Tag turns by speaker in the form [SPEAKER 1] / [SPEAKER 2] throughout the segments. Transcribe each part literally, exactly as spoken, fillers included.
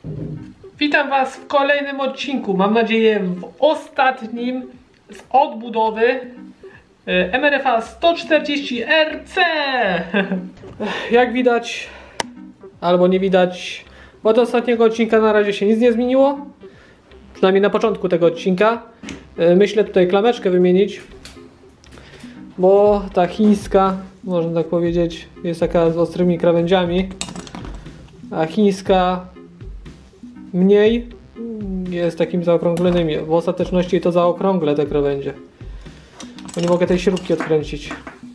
[SPEAKER 1] Witam Was w kolejnym odcinku, mam nadzieję w ostatnim z odbudowy M R F A sto czterdzieści R C. Jak widać, albo nie widać, od ostatniego odcinka na razie się nic nie zmieniło. Przynajmniej na początku tego odcinka. Myślę tutaj klameczkę wymienić, bo ta chińska, można tak powiedzieć, jest taka z ostrymi krawędziami, a chińska mniej jest takim zaokrąglonymi. W ostateczności to zaokrąglę te krawędzie, bo nie mogę tej śrubki odkręcić,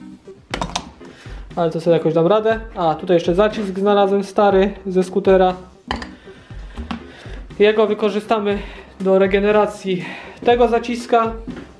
[SPEAKER 1] ale to sobie jakoś dam radę. A tutaj jeszcze zacisk znalazłem stary ze skutera. Jego wykorzystamy do regeneracji tego zaciska.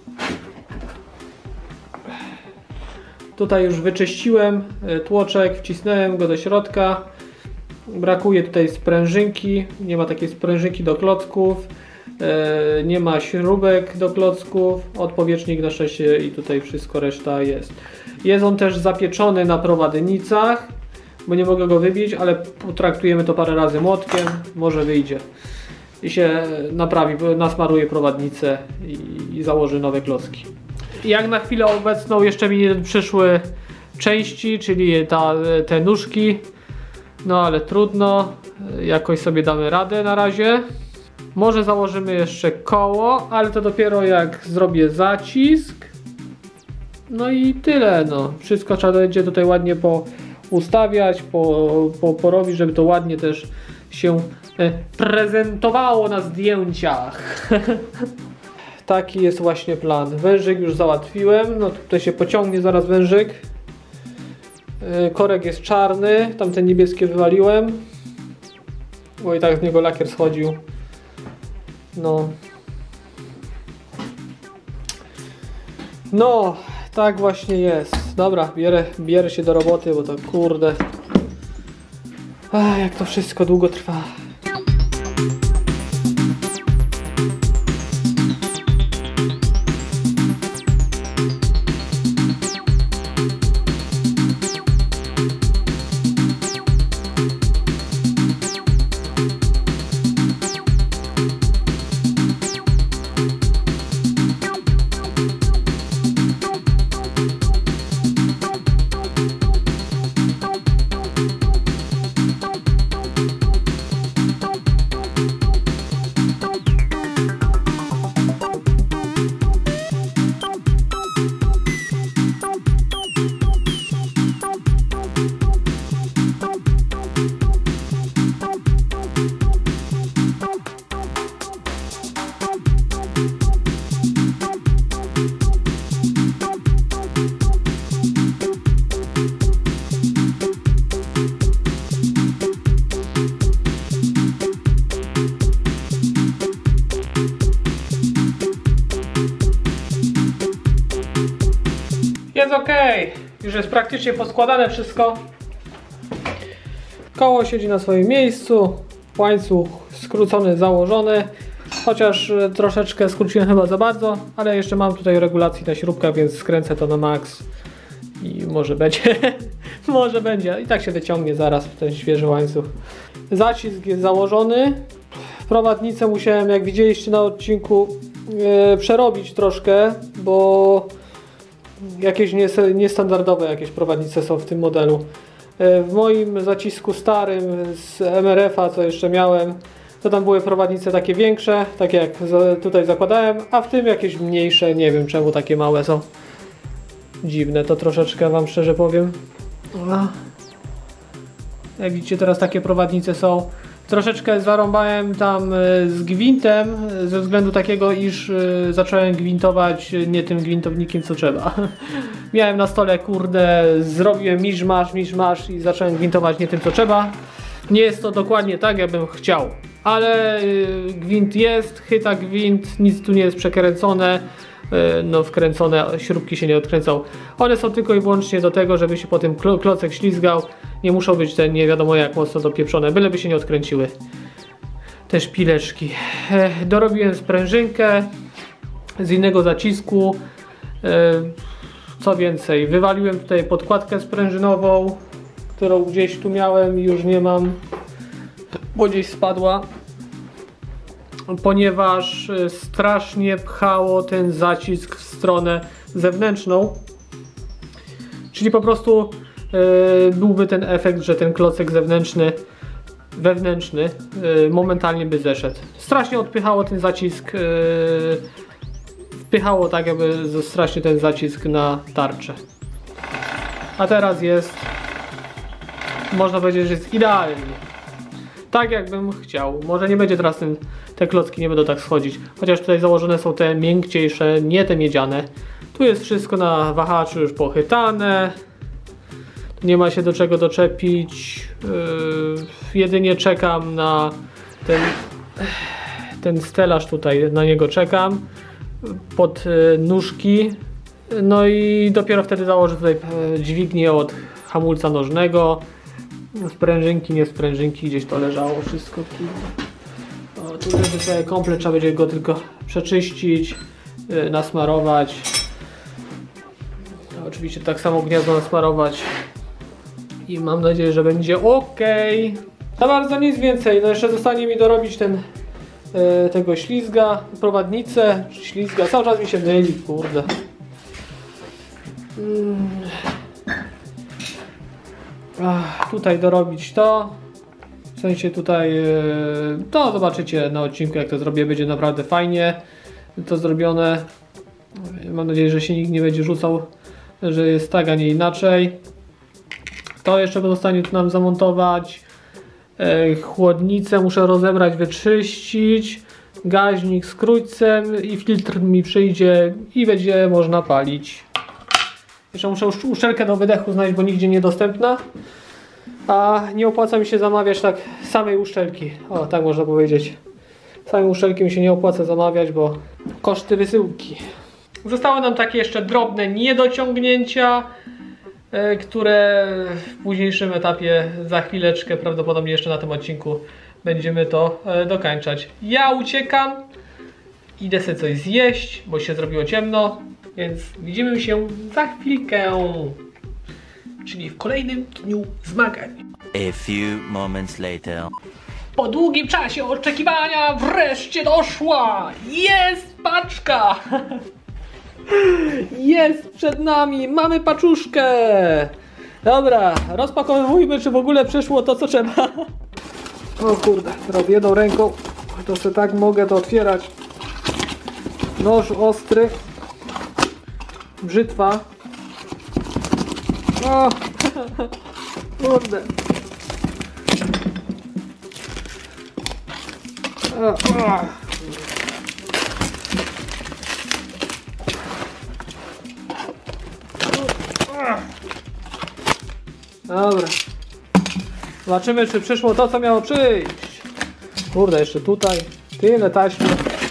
[SPEAKER 1] Tutaj już wyczyściłem tłoczek, wcisnąłem go do środka. Brakuje tutaj sprężynki, nie ma takiej sprężynki do klocków, e, nie ma śrubek do klocków, odpowietrznik na szczęście i tutaj wszystko reszta jest. Jest on też zapieczony na prowadnicach, bo nie mogę go wybić, ale potraktujemy to parę razy młotkiem, może wyjdzie i się naprawi, nasmaruje prowadnicę i, i założy nowe klocki. Jak na chwilę obecną jeszcze mi nie przyszły części, czyli ta, te nóżki. No ale trudno, jakoś sobie damy radę na razie. Może założymy jeszcze koło, ale to dopiero jak zrobię zacisk. No i tyle, no. Wszystko trzeba będzie tutaj ładnie poustawiać, po, po, porobić, żeby to ładnie też się prezentowało na zdjęciach. Taki jest właśnie plan. Wężyk już załatwiłem, no tutaj się pociągnie zaraz wężyk. Korek jest czarny, tamte niebieskie wywaliłem, bo i tak z niego lakier schodził. No. No, tak właśnie jest. Dobra, bierę, bierę się do roboty, bo to kurde. Ach, jak to wszystko długo trwa. Jest ok, już jest praktycznie poskładane wszystko. Koło siedzi na swoim miejscu, łańcuch skrócony, założony, chociaż troszeczkę skróciłem chyba za bardzo, ale jeszcze mam tutaj regulacji na śrubkach, więc skręcę to na maks i może będzie, może będzie, i tak się wyciągnie zaraz ten świeży łańcuch. Zacisk jest założony, prowadnicę musiałem, jak widzieliście na odcinku, yy, przerobić troszkę, bo jakieś niestandardowe jakieś prowadnice są w tym modelu. W moim zacisku starym z M R F A, co jeszcze miałem, to tam były prowadnice takie większe, takie jak tutaj zakładałem, a w tym jakieś mniejsze, nie wiem czemu takie małe są. Dziwne to troszeczkę, wam szczerze powiem. Jak widzicie, teraz takie prowadnice są. Troszeczkę zarąbałem tam z gwintem, ze względu takiego, iż zacząłem gwintować nie tym gwintownikiem, co trzeba. Miałem na stole, kurde, zrobiłem miszmasz, miszmasz i zacząłem gwintować nie tym, co trzeba. Nie jest to dokładnie tak, jakbym chciał, ale gwint jest, chyta gwint, nic tu nie jest przekręcone. No wkręcone, śrubki się nie odkręcą. One są tylko i wyłącznie do tego, żeby się po tym klocek ślizgał. Nie muszą być te nie wiadomo jak mocno dopieprzone, byleby się nie odkręciły te szpileczki. Dorobiłem sprężynkę z innego zacisku. Co więcej, wywaliłem tutaj podkładkę sprężynową, którą gdzieś tu miałem i już nie mam, bo gdzieś spadła. ponieważ strasznie pchało ten zacisk w stronę zewnętrzną. Czyli po prostu yy, byłby ten efekt, że ten klocek zewnętrzny, wewnętrzny yy, momentalnie by zeszedł. Strasznie odpychało ten zacisk, yy, wpychało tak jakby strasznie ten zacisk na tarczę. A teraz jest, można powiedzieć, że jest idealnie. Tak jakbym chciał. Może nie będzie teraz ten, te klocki nie będą tak schodzić. Chociaż tutaj założone są te miękciejsze, nie te miedziane. Tu jest wszystko na wahaczu już pochytane. Nie ma się do czego doczepić. Yy, jedynie czekam na ten, ten stelaż tutaj, na niego czekam. Pod yy, nóżki. No i dopiero wtedy założę tutaj yy, dźwignię od hamulca nożnego. Sprężynki, nie sprężynki, gdzieś to leżało wszystko. O, tu leży sobie komplet, trzeba będzie go tylko przeczyścić, yy, nasmarować. No, oczywiście tak samo gniazdo nasmarować. I mam nadzieję, że będzie ok. Za bardzo nic więcej. No jeszcze zostanie mi dorobić ten yy, tego ślizga, prowadnicę, czy ślizga. Cały czas mi się myli, kurde. Hmm. Ach, tutaj dorobić to. W sensie tutaj yy, to zobaczycie na odcinku, jak to zrobię. Będzie naprawdę fajnie to zrobione. Mam nadzieję, że się nikt nie będzie rzucał, że jest tak, a nie inaczej. To jeszcze zostanie tu nam zamontować. E, chłodnicę muszę rozebrać, wyczyścić. Gaźnik z krójcem i filtr mi przyjdzie i będzie można palić. Jeszcze muszę uszczelkę do wydechu znaleźć, bo nigdzie niedostępna. A nie opłaca mi się zamawiać tak samej uszczelki. O, tak można powiedzieć. Samej uszczelki mi się nie opłaca zamawiać, bo koszty wysyłki. Zostały nam takie jeszcze drobne niedociągnięcia, które w późniejszym etapie, za chwileczkę, prawdopodobnie jeszcze na tym odcinku będziemy to dokańczać. Ja uciekam, idę sobie coś zjeść, bo się zrobiło ciemno, więc widzimy się za chwilkę, czyli w kolejnym dniu zmagań.
[SPEAKER 2] A few moments later.
[SPEAKER 1] Po długim czasie oczekiwania wreszcie doszła! Jest paczka! Jest przed nami! Mamy paczuszkę! Dobra, rozpakowujmy, czy w ogóle przyszło to, co trzeba. O kurde, teraz jedną ręką to sobie tak mogę to otwierać. Nóż ostry. Brzytwa. O! Kurde. O, o. Dobra. Zobaczymy, czy przyszło to, co miało przyjść. Kurde, jeszcze tutaj. Tyle taśmy.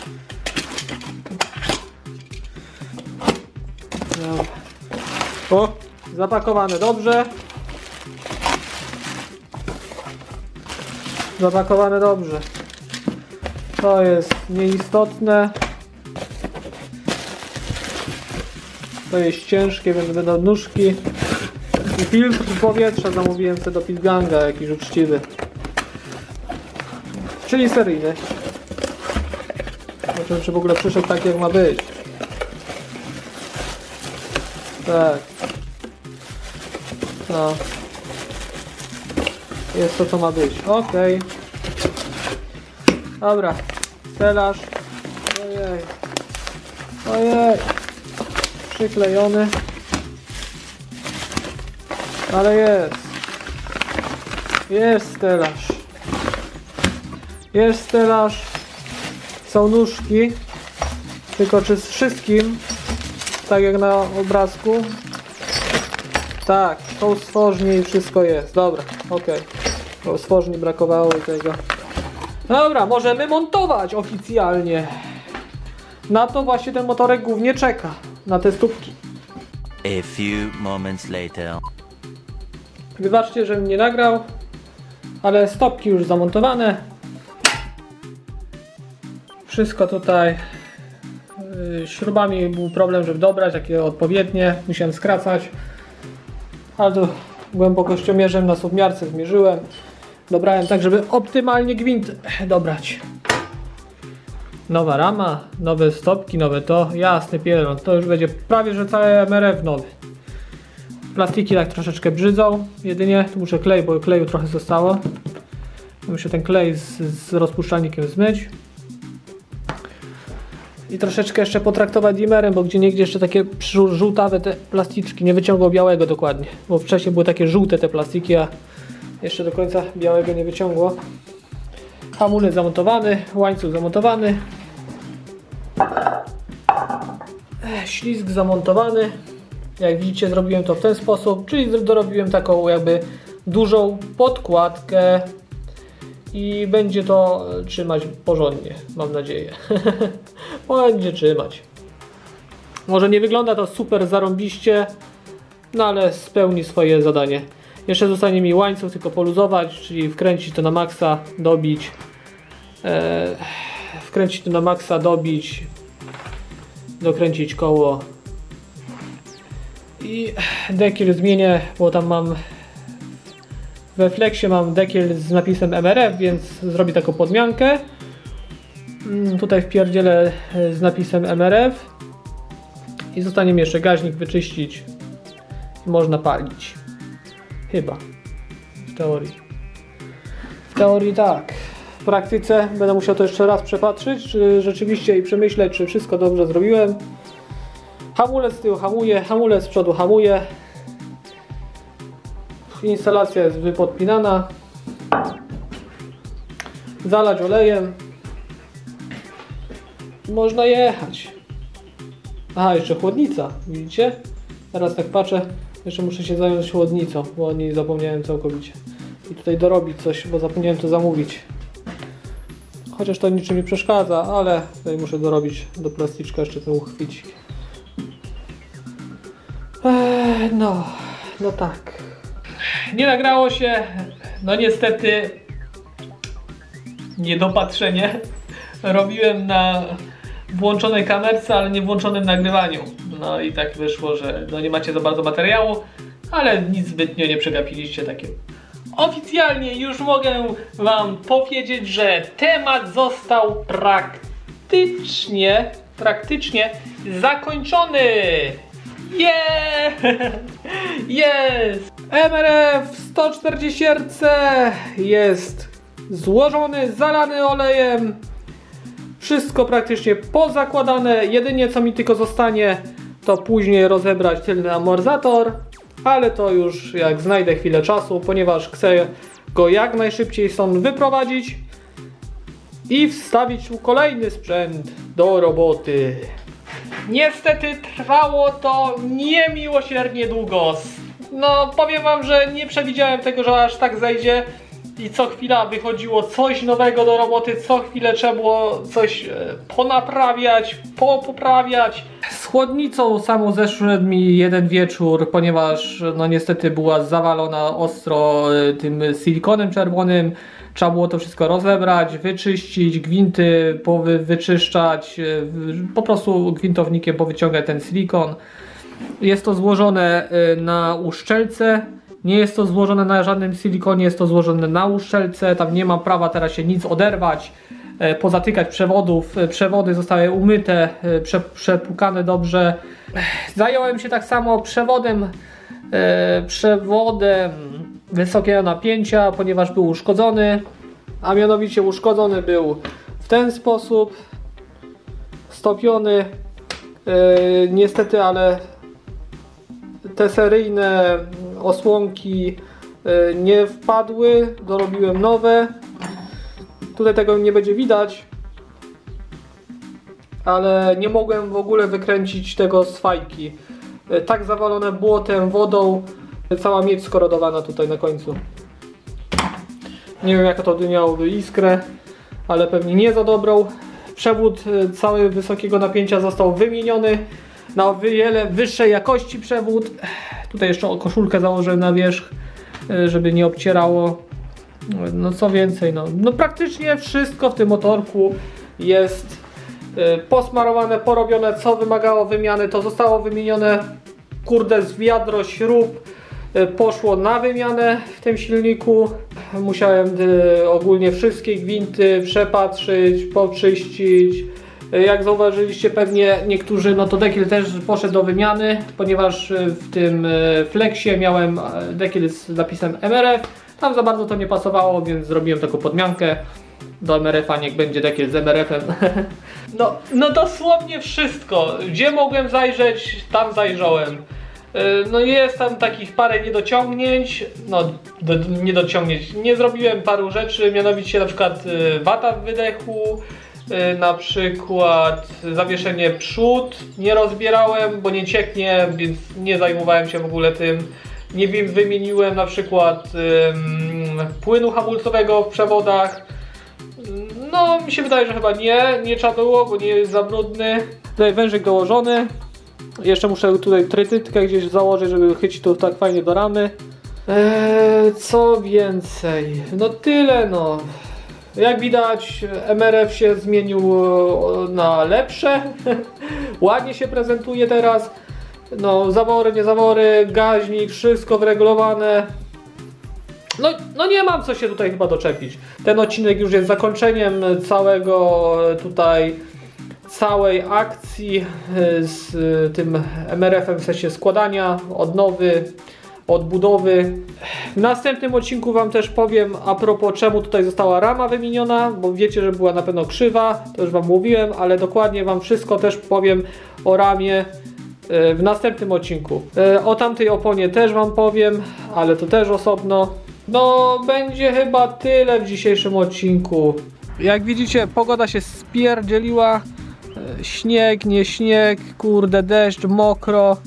[SPEAKER 1] Dobra. O, zapakowane dobrze. Zapakowane dobrze. To jest nieistotne. To jest ciężkie, więc będą nóżki. I filtr powietrza zamówiłem sobie do Pilganga, jakiś uczciwy. Czyli seryjny. Zobaczymy, czy w ogóle przyszedł tak, jak ma być. Tak. No. Jest to, co ma być. Okej. Okay. Dobra. Stelaż. Ojej. Ojej. Przyklejony. Ale jest. Jest stelaż. Jest stelaż. Są nóżki. Tylko czy z wszystkim, tak jak na obrazku? Tak, tą stworznie i wszystko jest. Dobra, ok. Tą stworzni brakowało i tego. Dobra, możemy montować oficjalnie. Na to właśnie ten motorek głównie czeka. Na te stópki.
[SPEAKER 2] A few moments later.
[SPEAKER 1] Wybaczcie, że mnie nagrał, ale stopki już zamontowane. Wszystko tutaj. Śrubami był problem, żeby dobrać takie odpowiednie. Musiałem skracać. Ale to głębokościomierzem na submiarce zmierzyłem. Dobrałem tak, żeby optymalnie gwint dobrać. Nowa rama, nowe stopki, nowe to, jasny pierdol, to już będzie prawie że cały M R F nowy. Plastiki tak troszeczkę brzydzą, jedynie tu muszę klej, bo kleju trochę zostało. Muszę ten klej z, z rozpuszczalnikiem zmyć. I troszeczkę jeszcze potraktować dimmerem, bo gdzie niegdzie jeszcze takie żółtawe te plasticzki, nie wyciągło białego dokładnie. Bo wcześniej były takie żółte te plastiki, a jeszcze do końca białego nie wyciągło. Hamulec zamontowany, łańcuch zamontowany. Ślizg zamontowany. Jak widzicie, zrobiłem to w ten sposób, czyli dorobiłem taką jakby dużą podkładkę i będzie to trzymać porządnie, mam nadzieję. Będzie trzymać. Może nie wygląda to super zarąbiście, no ale spełni swoje zadanie. Jeszcze zostanie mi łańcuch tylko poluzować, czyli wkręcić to na maksa, dobić. Eee, wkręcić to na maksa, dobić, dokręcić koło. I dekiel zmienię, bo tam mam we flexie mam dekiel z napisem M R F, więc zrobię taką podmiankę. Tutaj wpierdzielę z napisem M R F i zostanie mi jeszcze gaźnik wyczyścić i można palić. Chyba. W teorii. W teorii tak. W praktyce będę musiał to jeszcze raz przepatrzyć, czy rzeczywiście i przemyśleć, czy wszystko dobrze zrobiłem. Hamulec z tyłu hamuje, hamulec z przodu hamuje. Instalacja jest wypodpinana. Zalać olejem. Można jechać. Aha, jeszcze chłodnica, widzicie? Teraz tak patrzę, jeszcze muszę się zająć chłodnicą, bo o niej zapomniałem całkowicie. I tutaj dorobić coś, bo zapomniałem to zamówić. Chociaż to niczym nie przeszkadza, ale tutaj muszę dorobić do plasticzka jeszcze ten uchwycik. Eee, no, no tak. Nie nagrało się, no niestety niedopatrzenie. Robiłem na włączonej kamerce, ale nie włączonym nagrywaniu. No i tak wyszło, że no nie macie za bardzo materiału, ale nic zbytnio nie przegapiliście takie. Oficjalnie już mogę wam powiedzieć, że temat został praktycznie, praktycznie zakończony. Yeah! Jest! M R F sto czterdzieści R C jest złożony, zalany olejem. Wszystko praktycznie pozakładane. Jedynie co mi tylko zostanie, to później rozebrać tylny amortyzator, ale to już jak znajdę chwilę czasu, ponieważ chcę go jak najszybciej stąd wyprowadzić i wstawić tu kolejny sprzęt do roboty. Niestety trwało to niemiłosiernie długo. No powiem wam, że nie przewidziałem tego, że aż tak zejdzie i co chwila wychodziło coś nowego do roboty, co chwilę trzeba było coś ponaprawiać, popoprawiać. Z chłodnicą samą zeszedł mi jeden wieczór, ponieważ no niestety była zawalona ostro tym silikonem czerwonym. Trzeba było to wszystko rozebrać, wyczyścić, gwinty powy, wyczyszczać, po prostu gwintownikiem powyciągać ten silikon. Jest to złożone na uszczelce, nie jest to złożone na żadnym silikonie, jest to złożone na uszczelce. Tam nie ma prawa teraz się nic oderwać, pozatykać przewodów. Przewody zostały umyte, prze, przepłukane dobrze. Zająłem się tak samo przewodem, przewodem wysokiego napięcia, ponieważ był uszkodzony, a mianowicie uszkodzony był w ten sposób, stopiony, yy, niestety, ale te seryjne osłonki yy, nie wpadły, dorobiłem nowe. Tutaj tego nie będzie widać, ale nie mogłem w ogóle wykręcić tego z fajki. Yy, tak zawalone błotem, wodą, cała miedź skorodowana tutaj na końcu. Nie wiem jaka to miałoby iskrę, ale pewnie nie za dobrą. Przewód cały wysokiego napięcia został wymieniony na o wiele wyższej jakości przewód. Tutaj jeszcze koszulkę założyłem na wierzch, żeby nie obcierało. No co więcej, no, no praktycznie wszystko w tym motorku jest posmarowane, porobione, co wymagało wymiany, to zostało wymienione. Kurde, z wiadro śrub, poszło na wymianę w tym silniku. Musiałem ogólnie wszystkie gwinty przepatrzyć, poczyścić. Jak zauważyliście pewnie niektórzy, no to dekiel też poszedł do wymiany, ponieważ w tym flexie miałem dekiel z napisem M R F. Tam za bardzo to nie pasowało, więc zrobiłem taką podmiankę do M R F-a, niech będzie dekiel z M R F-em. No, no dosłownie wszystko. Gdzie mogłem zajrzeć, tam zajrzałem. No jest tam takich parę niedociągnięć, no do, niedociągnięć. Nie zrobiłem paru rzeczy, mianowicie na przykład wata w wydechu, na przykład zawieszenie przód nie rozbierałem, bo nie cieknie, więc nie zajmowałem się w ogóle tym. Nie wymieniłem na przykład um, płynu hamulcowego w przewodach. No mi się wydaje, że chyba nie, nie trzeba było, bo nie jest za brudny. Tutaj wężyk dołożony. Jeszcze muszę tutaj trytytkę gdzieś założyć, żeby chycić to tak fajnie do ramy. Eee, co więcej? No tyle no. Jak widać, M R F się zmienił na lepsze. Ładnie się prezentuje teraz. No, zawory, nie zawory, gaźnik, wszystko wyregulowane. No, no nie mam co się tutaj chyba doczepić. Ten odcinek już jest zakończeniem całego tutaj, całej akcji z tym M R F-em w sensie składania, odnowy, odbudowy. W następnym odcinku wam też powiem a propos czemu tutaj została rama wymieniona, bo wiecie, że była na pewno krzywa, to już wam mówiłem, ale dokładnie wam wszystko też powiem o ramie w następnym odcinku. O tamtej oponie też wam powiem, ale to też osobno. No będzie chyba tyle w dzisiejszym odcinku. Jak widzicie, pogoda się spierdzieliła. Śnieg, nie śnieg, kurde, deszcz, mokro.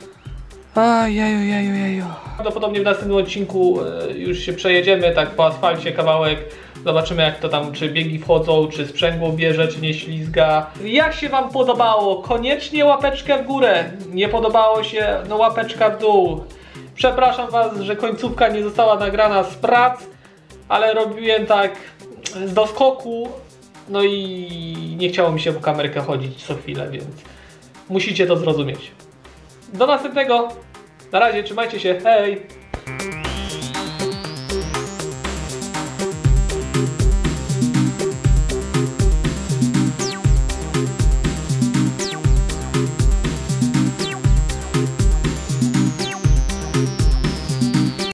[SPEAKER 1] Ajeju. Prawdopodobnie w następnym odcinku już się przejedziemy tak po asfalcie kawałek. Zobaczymy jak to tam, czy biegi wchodzą, czy sprzęgło bierze, czy nie ślizga. Jak się wam podobało? Koniecznie łapeczkę w górę. Nie podobało się? No łapeczka w dół. Przepraszam was, że końcówka nie została nagrana z prac, ale robiłem tak z doskoku. No i nie chciało mi się po kamerkę chodzić co chwilę, więc musicie to zrozumieć. Do następnego. Na razie, trzymajcie się. Hej!